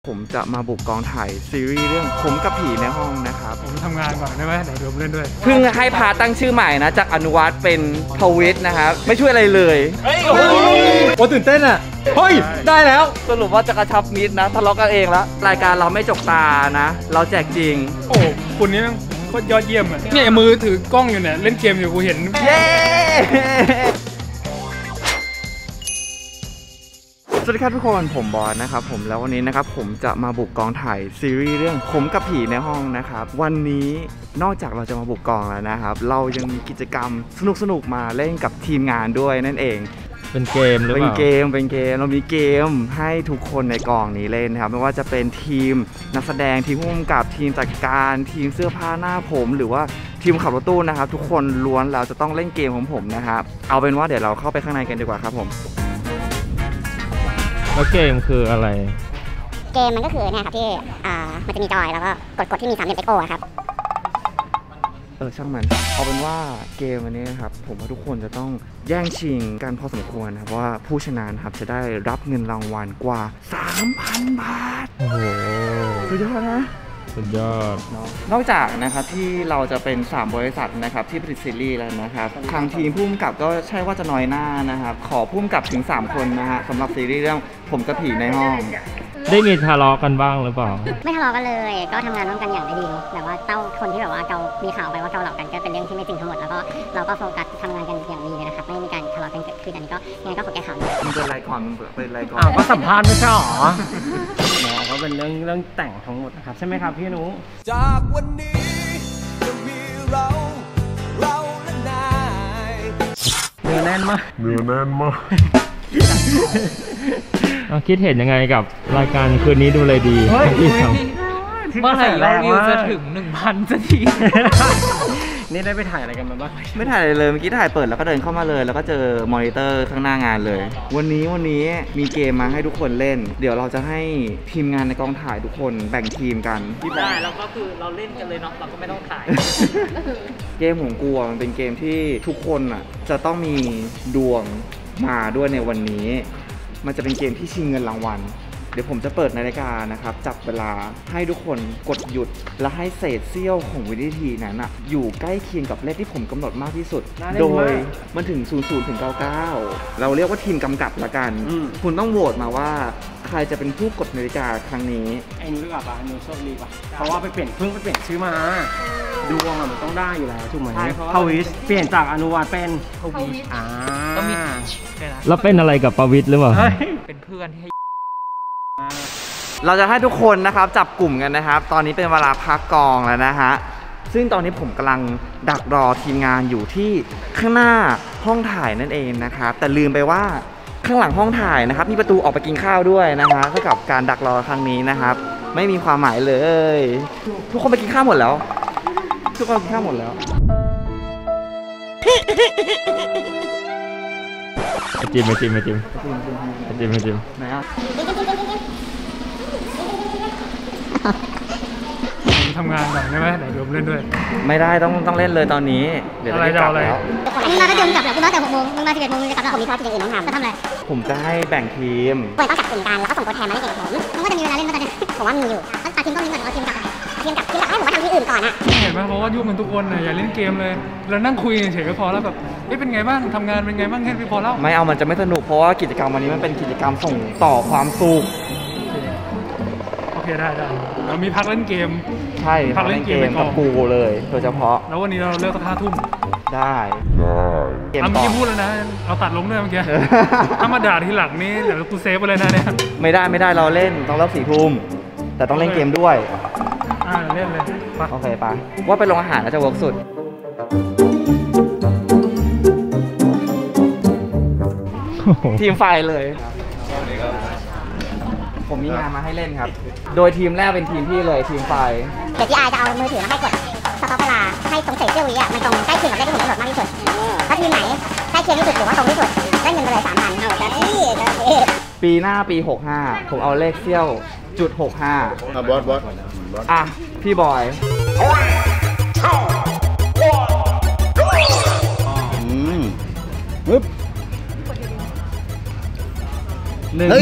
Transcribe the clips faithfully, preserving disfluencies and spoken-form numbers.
ผมจะมาบุกกองถ่ายซีรีส์เรื่องผมกับผีในห้องนะครับผมทำงานก่อนได้ไหมเดี๋ยวผมเล่นด้วยเพิ่งให้พาตั้งชื่อใหม่นะจากอนุวัฒน์เป็นพวิทย์นะครับไม่ช่วยอะไรเลยโอ้ตื่นเต้นอ่ะเฮ้ยได้แล้วสรุปว่าจะกระชับมิตรนะทะเลาะกันเองแล้วรายการเราไม่จกตานะเราแจกจริงโอ้คุณนี่โคตรยอดเยี่ยมอ่ะเนี่ยมือถือกล้องอยู่เนี่ยเล่นเกมอยู่กูเห็นเย้สวัสดีครับทุกคนผมบอสนะครับผมแล้ววันนี้นะครับผมจะมาบุกกองถ่ายซีรีส์เรื่องผมกับผีในห้องนะครับวันนี้นอกจากเราจะมาบุกกองแล้วนะครับเรายังมีกิจกรรมสนุกๆมาเล่นกับทีมงานด้วยนั่นเองเป็นเกมหรือเปล่าเป็นเกมเป็นเกมเรามีเกมให้ทุกคนในกองนี้เล่นนะครับไม่ว่าจะเป็นทีมนักแสดงทีมผู้กำกับทีมจัดการทีมเสื้อผ้าหน้าผมหรือว่าทีมขับรถตู้นะครับทุกคนล้วนเราจะต้องเล่นเกมของผมนะครับเอาเป็นว่าเดี๋ยวเราเข้าไปข้างในกันดีกว่าครับผมแล้วเกมคืออะไรเกมมันก็คือเนี่ยครับที่อ่ามันจะมีจอยแล้วก็กดกดที่มีสามเหลี่ยมเอ็กโอครับเออช่างมันเอาเป็นว่าเกมวันนี้ครับผมว่าทุกคนจะต้องแย่งชิงกันพอสมควรนะครับว่าผู้ชนะครับจะได้รับเงินรางวัลกว่า สามพัน บาทโอ้โหสุดยอดนะสุดยอดเนาะนอกจากนะครับที่เราจะเป็นสามบริษัทนะครับที่ผลิตซีรีส์แล้วนะครับทางทีมผู้กำกับก็ใช่ว่าจะน้อยหน้านะครับขอผู้กำกับถึงสามคนนะฮะสำหรับซีรีส์เรื่องผมกับผีในห้องได้มีทะเลาะกันบ้างหรือเปล่าไม่ทะเลาะกันเลยก็ทำงานร่วมกันอย่างได้ดีแบบว่าเต้าคนที่แบบว่าเกามีข่าวไปว่าเกาเหล่ากันก็เป็นเรื่องที่ไม่จริงทั้งหมดแล้วก็เราก็โฟกัสทำงานกันอย่างดีเลยนะครับไม่มีการทะเลาะกันเกิดขึ้นอันนี้ก็ยังไงก็ขอแก้ข่าวมันเป็นไรก่อนมันเป็นไรก่อนอ้าวก็สัมภาษณ์ไม่ใช่หรอเนาะก็เป็นเรื่องเรื่องแต่งทั้งหมดนะครับใช่ไหมครับพี่นุ๊กจากวันนี้จะมีเราเราและนายเนื้อแน่นมากเนื้อแน่นมากคิดเห็นยังไงกับรายการคืนนี้ดูเลยดีที่ทำเมื่อไหร่เราวิวจะถึง หนึ่งพัน สักทีนี่ได้ไปถ่ายอะไรกันมาบ้างไม่ถ่ายเลยเมื่อกี้ถ่ายเปิดแล้วก็เดินเข้ามาเลยแล้วก็เจอมอนิเตอร์ข้างหน้างานเลยวันนี้วันนี้มีเกมมาให้ทุกคนเล่นเดี๋ยวเราจะให้ทีมงานในกองถ่ายทุกคนแบ่งทีมกันได้แล้วก็คือเราเล่นกันเลยเนาะเราก็ไม่ต้องถ่ายเกมของกูมันเป็นเกมที่ทุกคนอ่ะจะต้องมีดวงมาด้วยในวันนี้มันจะเป็นเกมที่ชิงเงินรางวัลเดี๋ยวผมจะเปิดนาฬิกานะครับจับเวลาให้ทุกคนกดหยุดและให้เศษเสี้ยวของวินาทีนั้นอ่ะอยู่ใกล้เคียงกับเลขที่ผมกำหนดมากที่สุดโดยมันถึงศูนย์ ศูนย์ ถึง เก้า เก้าเราเรียกว่าทีมกำกับละกันคุณต้องโหวตมาว่าใครจะเป็นผู้กดนาฬิกาครั้งนี้ไอ้นุ้ยกับอ่ะนุ้ยโชคดีป่ะเพราะว่าไปเปลี่ยนเพิ่งไปเปลี่ยนชื่อมาดวงมันต้องได้อยู่แล้วถูกไหมพวิชเปลี่ยนจากอนุวัฒน์เป็นพวิชอ่าต้องมีแล้วเป็นอะไรกับพวิชหรือเปล่าเป็นเพื่อนที่เราจะให้ทุกคนนะครับจับกลุ่มกันนะครับตอนนี้เป็นเวลาพักกองแล้วนะฮะซึ่งตอนนี้ผมกำลังดักรอทีมงานอยู่ที่ข้างหน้าห้องถ่ายนั่นเองนะครับแต่ลืมไปว่าข้างหลังห้องถ่ายนะครับมีประตูออกไปกินข้าวด้วยนะฮะเท่ากับการดักรอครั้งนี้นะครับไม่มีความหมายเลยทุกคนไปกินข้าวหมดแล้วทุกคนกินข้าวหมดแล้วจิ้มไม่จิ้มไม่จิ้มไม่จิ้มไม่จิ้มไหนอ่ะทำงานก่อนได้ไหมเดี๋ยวผมเล่นด้วยไม่ได้ต้องต้องเล่นเลยตอนนี้เดี๋ยวจะกลับแล้วมึงมาก็เดินกลับแหละกูมาแต่หกโมงมึงมาสิบเอ็ดโมงมึงจะกลับแล้วผมมีภารกิจอย่างอื่นต้องทำจะทำอะไรผมจะให้แบ่งทีมต้องจับกลุ่มกันแล้วก็ส่งตัวแทนมาเล่นกับผมมึงก็จะมีเวลาเล่นมาตอนนี้ผมว่ามีอยู่ต้องตัดทีมต้องมีก่อนเอาทีมกลับทีมกลับทีมกลับให้ผมว่าทำที่อื่นก่อนอะเห็นไหมเพราะว่ายุ่งกันทุกคนเลยอย่าเล่นเกมเลยเรานั่งคุยเฉยก็พอแล้วแบบเอ๊ะเป็นไงบ้างทำงานเป็นไงบ้างแค่นี้พอแล้วไม่เอามันจะไม่สนุกเพราะว่ากิจกรรมวันนี้มันเป็นกิจกรรมส่งต่อความสุขโอเคได้ได้เรามีพักเล่นเกมใช่พักเล่นเกมกับกูเลยโดยเฉพาะแล้ววันนี้เราเลิกสักห้าทุ่มได้ได้เมื่อกี้พูดแล้วนะเอาตัดลงด้วยเมื่อกี้ถ้ามาด่าทีหลังนี่เดี๋ยวกูเซฟไปเลยนะเนี่ยไม่ได้ไม่ได้เราเล่นต้องเลิกสี่ทุ่มแต่ต้องเล่นเกมด้วยอ่าเล่นเลยโอเคปะว่าไปลงอาหารแล้วจะเวิร์กสุดทีมไฟเลยผมมีงานมาให้เล่นครับโดยทีมแรกเป็นทีมพี่เลยทีมไฟเดี๋ยวพี่อาจะเอามือถือมาให้กดสต็อปเวลาให้ตรงเศษเสี้ยววิอ่ะมันตรงใกล้เคียงกับเลขที่ผมกำหนดมากที่สุดถ้าทีมไหนใกล้เคียงที่สุดหรือว่าตรงที่สุดได้เงินไปเลยสามพันเอาแต่นี่ปีหน้าปีหกห้าผมเอาเลขเสี้ยวจุดหกห้าอ่ะบอสบอสอ่ะพี่บอยอืมปึ๊บหนึ่ง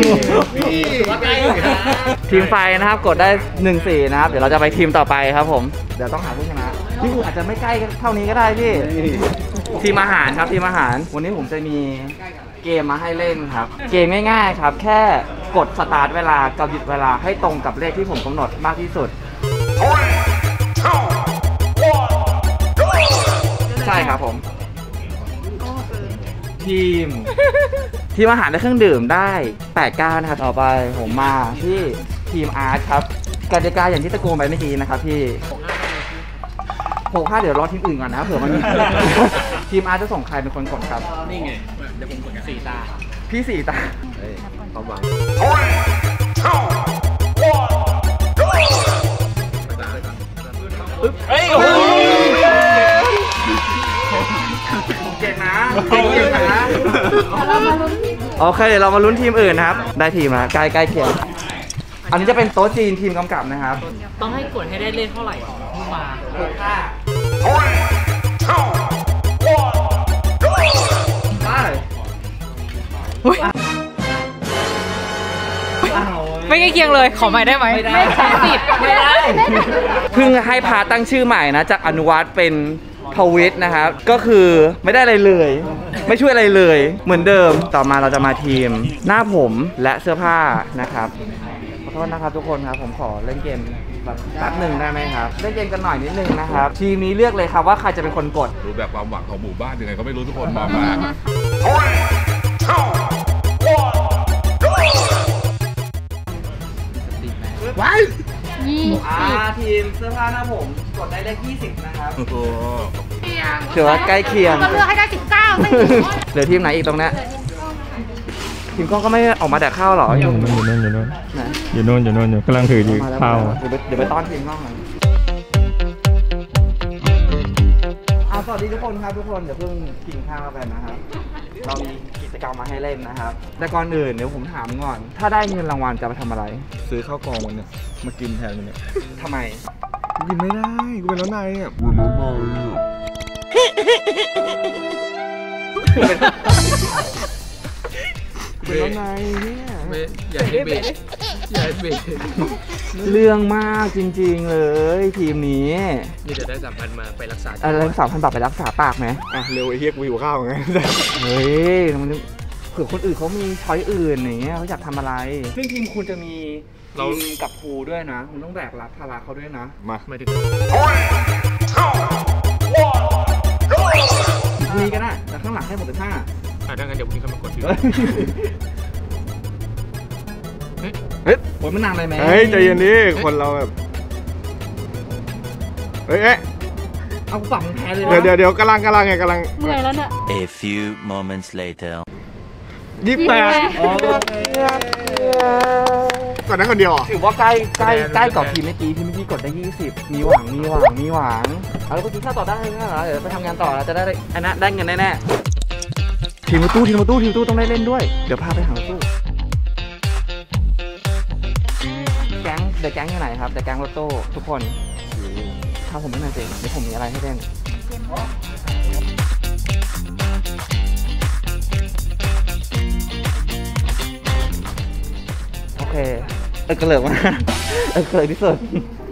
ทีมไฟนะครับกดได้หนึ่งสี่นะครับเดี๋ยวเราจะไปทีมต่อไปครับผมเดี๋ยวต้องหาผู้ชนะที่คุณอาจจะไม่ใกล้เท่านี้ก็ได้พี่ทีมอาหารครับทีมอาหารวันนี้ผมจะมีเกมมาให้เล่นครับเกมง่ายๆครับแค่กดสตาร์ทเวลากับหยุดเวลาให้ตรงกับเลขที่ผมกำหนดมากที่สุดใช่ครับผมทีมทีมอาหารและเครื่องดื่มได้แปด เก้านะครับต่อไปผมมาที่ทีมอาร์ตครับกติกาอย่างที่ตะโกนไปเมื่อกี้นะครับพี่หกห้าเดี๋ยวรอทีมอื่นก่อนนะเผื่อมันมี ทีมอาร์ตจะส่งใครเป็นคนกดครับนี่ไงเดี๋ยวผมกดสี่ตาพี่สี่ตาความหวังเฮ้ยเก่งนะเก่งนะโอเคเดี๋ยวเรามาลุ้นทีมอื่นนะครับได้ทีมแล้วใกล้ใกล้เคียงอันนี้จะเป็นโต๊ะจีนทีมกำกับนะครับต้องให้กดให้ได้เลขเท่าไหร่ขึ้นมาหกห้าไม่ใกล้เคียงเลยขอใหม่ได้ไหมไม่ใช่สิบไม่ได้เพิ่งให้พาตั้งชื่อใหม่นะจากอนุวัฒน์เป็นพวิทย์นะครับก็คือไม่ได้อะไรเลยไม่ช่วยอะไรเลยเหมือนเดิมต่อมาเราจะมาทีมหน้าผมและเสื้อผ้านะครับขอโทษนะครับทุกคนครับผมขอเล่นเกมแบบแป๊บหนึ่งได้ไหมครับเล่นเกมกันหน่อยนิดนึงนะครับทีมนี้เลือกเลยครับว่าใครจะเป็นคนกดรู้แบบความหวังของหมู่บ้านยังไงก็ไม่รู้ทุกคนมองมาว้ายยี่สิบทีมเสื้อผ้าหน้าผมกดได้เลขยี่สิบนะครับถือว่าใกล้เคียงก็เลือกให้ได้สิบเก้าไม่เหลือทีมไหนอีกตรงนี้ทีมกล้องก็ไม่ออกมาแดกข้าวหรออยู่นู่นอยู่นู่นอยู่นู่นอยู่นู่นอยู่นู่นอยู่กำลังถืออยู่ข้าวเดี๋ยวไปต้อนทีมกล้องหน่อยเอาสวัสดีทุกคนครับทุกคนเดี๋ยวเพิ่งกินข้าวกันนะครับเรามีกิจกรรมมาให้เล่นนะครับแต่ก่อนอื่นเดี๋ยวผมถามก่อนถ้าได้เงินรางวัลจะไปทำอะไรซื้อข้าวกล่องวันเนี่ยมากินแทนมันเนี่ยทำไมกินไม่ได้กูเป็นน้องนายเนี่ยเป็นน้องนายเนี่ยเป็นน้องนายเนี่ยอย่าให้เบรอย่าให้เบรเรื่องมากจริงๆเลยทีมนี้นี่จะได้สามพันมาไปรักษาอะไรสามพันบาทไปรักษาปากไหมอ่ะเร็วไอ้เฮียกูหิวข้าวไงเฮ้ยมันเผื่อคนอื่นเขามีช้อยอื่นอย่างเงี้ยเขาอยากทำอะไรซึ่งทีมคุณจะมีทีมกับครูด้วยนะคุณต้องแบกรับภาระเขาด้วยนะมาไม่ถึงคุยกันนะแต่ข้างหลังให้หมดเลยห้าอ่ะดังนั้นเดี๋ยวพี่เข้ามากดทีเฮ้ยโอ้ยมันนานเลยไหมเฮ้ยใจเย็นดิคนเราแบบเฮ้ยเอ๊ะเอาฝั่งแพ้เลยเดี๋ยวเดี๋ยวเดี๋ยวกำลังกำลังไงกำลังเมื่อยแล้วเนี่ย A few moments later ยี่สิบแปดก่อนนั้นคนเดียวอ่ะถือว่าใกล้ใกล้ใกล้กับทีมเมื่อกี้ทีมเมื่อกี้กดได้ยี่สิบมีหวังมีหวังมีหวังเอาแล้วก็กินข้าวต่อได้นะเหรอเดี๋ยวไปทำงานต่อแล้วจะได้อันนั้นได้เงินแน่ๆทีมตู้ทีมตู้ทีมตู้ต้องได้เล่นด้วยเดี๋ยวพาไปหาตู้แก๊งเดอะแก๊งอยู่ไหนครับเดอะแก๊งรถตู้ทุกคนถ้าผมไม่มาเจอเดี๋ยวผมมีอะไรให้เล่นโอเคเออเกลือกมาเออเกลือกที่สุด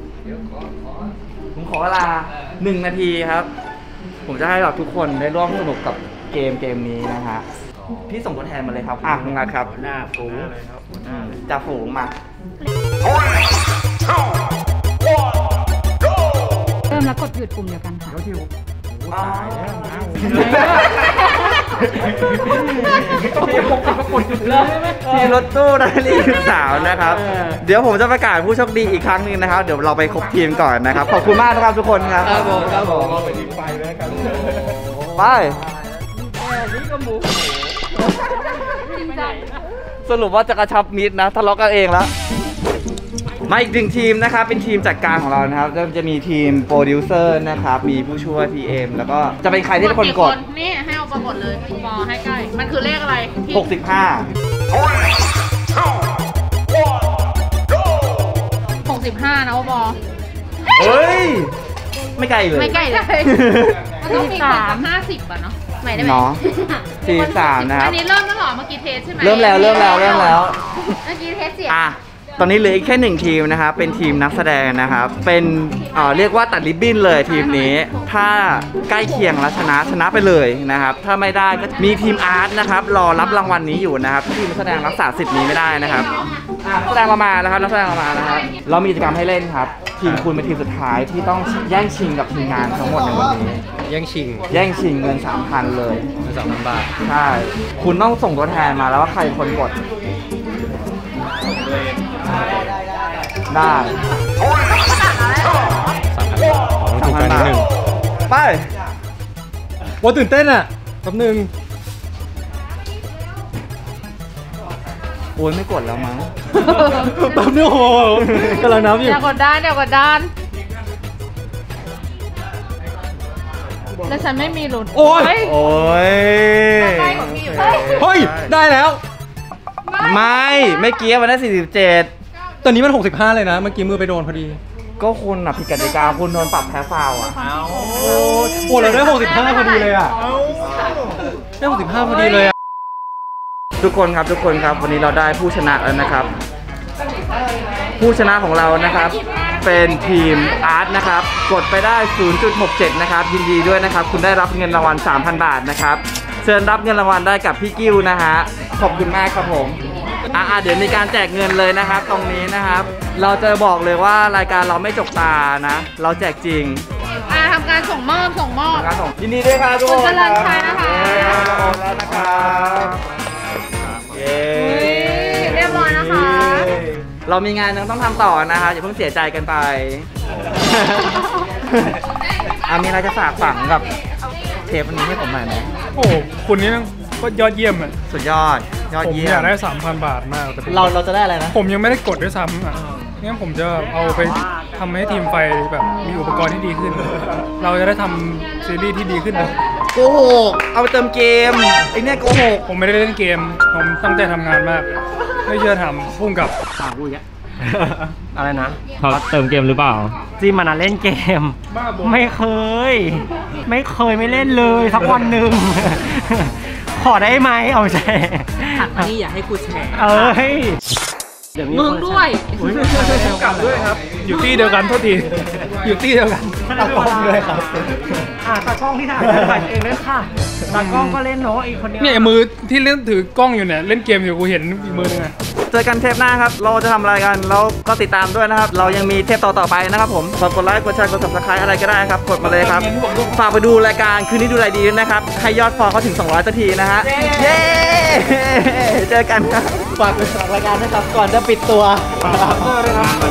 ผมขอเวลาหนึ่งนาทีครับผมจะให้เราทุกคนได้ร่วมสนุกกับเกมเกมนี้นะฮะพี่ส่งตัวแทนมาเลยครับอ่ะมึงงัดครับหน้าฝูงจ่าฝูงมาเริ่มแล้วกดหยุดปุ่มเดียวกันค่ะตายแล้วนะทีรถตู้ได้ลีกสาวนะครับเดี๋ยวผมจะประกาศผู้โชคดีอีกครั้งนึงนะครับเดี๋ยวเราไปครบทีมก่อนนะครับขอบคุณมากนะครับทุกคนครับครับผมครับผมไปทีมไปแล้วกันไปสรุปว่าจะกระชับมิตรนะทะเลาะกันเองแล้วมาอีกหนึ่งทีมนะครับเป็นทีมจัดการของเรานะครับจะมีทีมโปรดิวเซอร์นะครับมีผู้ช่วย พี เอ็ม แล้วก็จะเป็นใครที่เป็นคนกดนี่ให้เอาไปหมดเลยบอให้ใกล้มันคือเลขอะไรหกสิบห้าหกสิบห้านะบอเฮ้ยไม่ไกลเลยไม่ไกลเลยมันต้องมีคนกับห้าสิบอ่ะเนาะใหม่ได้ไหมเนาะสี่สามนะครับอันนี้เริ่มแล้วเหรอเมื่อกี้เทสใช่ไหมเริ่มแล้วเริ่มแล้วเริ่มแล้วเมื่อกี้เทสเสียงอ่ะตอนนี้เหลืออีกแค่หนึ่งทีมนะครับเป็นทีมนักแสดงนะครับเป็นเอ่อเรียกว่าตัดริบบิ้นเลยทีมนี้ถ้าใกล้เคียงและชนะชนะไปเลยนะครับถ้าไม่ได้ก็มีทีมอาร์ตนะครับรอรับรางวัลนี้อยู่นะครับทีมนักแสดงรักษาสิทธิ์นี้ไม่ได้นะครับอ่ะนักแสดงเรามาแล้วครับนักแสดงเรามานะครับเรามีกิจกรรมให้เล่นครับทีมคุณเป็นทีมสุดท้ายที่ต้องแย่งชิงกับทีมงานทั้งหมดในวันนี้แย่งชิงแย่งชิงเงิน สามพัน เลยเงินสามพันบาทใช่คุณต้องส่งตัวแทนมาแล้วว่าใครเป็นคนกดได้สามพันบาทขอต้องถูกกันนิดนึงไปว่าตื่นเต้นอ่ะแป๊บนึงโอ้ยไม่กดแล้วมั้งแป๊บนึงโอ้โหกำลังนับอยู่อย่ากดดันอย่ากดดันแต่ฉันไม่มีลุ้นโอ้ยเฮ้ยโอ้ยใกล้ของพี่อยู่เฮ้ยได้แล้วไม่ไม่เกี้ยมันได้สี่สิบเจ็ดตอนนี้มันหกสิบห้าเลยนะเมื่อกี้มือไปโดนพอดีก็คุณอ่ะผิดกติกาคุณโดนปรับแพ้ฟาวล์อ่ะโอ้เราได้หกสิบห้าพอดีเลยอ่ะได้หกสิบห้าพอดีเลยอ่ะทุกคนครับทุกคนครับวันนี้เราได้ผู้ชนะแล้วนะครับ ผู้ชนะของเรานะครับเป็นทีมอาร์ตนะครับกดไปได้ ศูนย์จุดหกเจ็ด นะครับยินดีด้วยนะครับคุณได้รับเงินรางวัล สามพัน บาทนะครับเชิญรับเงินรางวัลได้กับพี่กิ้วนะฮะขอบคุณมากครับผมอ่าเดี๋ยวมีการแจกเงินเลยนะครับตรงนี้นะครับเราจะบอกเลยว่ารายการเราไม่จกตานะเราแจกจริงอ่าทำการส่งมอบส่งมอบการส่งยินดีด้วยครับทุกคนคุณเจริญชัยนะคะเย้เราโอนแล้วนะครับเย้เรียบร้อยนะคะเรามีงานยังต้องทำต่อนะคะอย่าเพิ่งเสียใจกันไป อามีอะไรจะฝากฝังกับเทปวันนี้ให้ผมหน่อยไหมโอ้คุณนี่ก็ยอดเยี่ยมอ่ะสุดยอดยอดผมเยี่ยอยาม กได้ สามพัน บาทมากแต่ผมเราเราจะได้อะไรนะผมยังไม่ได้กดด้วยซ้ำอ่ะงั้นผมจะเอาไปทำให้ทีมไฟแบบมีอุปกรณ์ที่ดีขึ้น เราจะได้ทำซีรีส์ที่ดีขึ้นโกหกเอาไปเติมเกมไอ้เนี่ยโกหกผมไม่ได้เล่นเกม ผมตั้งใจทำงานมาก ไม่เชื่อถามพุ่งกับถามกูอีกอะไรนะเขาเติมเกมหรือเปล่าจีมันเล่นเกมบ้าบอไม่เคย ไม่เคยไม่เล่นเลยสักวันหนึ่ง ขอได้ไหมเอาใจถัดมานี่อยากให้กูแชร์เอ้ยมึงด้วยกลับด้วยครับ อยู่ที่เดียวกันโทษที อยู่ที่เดียวกันตากล้องด้วยครับอ่าตากล้องที่ถ่ายถ่ายเองเล่นค่ะตากล้องก็เล่นเนาะอีกคนเนี้ยเนี่ยมือที่เล่นถือกล้องอยู่เนี่ยเล่นเกมอยู่กูเห็นอีกมือนึงอะเจอกันเทปหน้าครับเราจะทำอะไรกันแล้วก็ติดตามด้วยนะครับเรายังมีเทปต่อๆไปนะครับผมฝากกดไลค์กดแชร์กด ซับสไครบ์ อะไรก็ได้ครับกดมาเลยครับฝากไปดูรายการคืนนี้ดูอะไรดีนะครับให้ยอดฟอลเขาถึงสองร้อยสักทีนะฮะเย้เจอกันครับฝากไปฝากรายการด้วยครับก่อนจะปิดตัว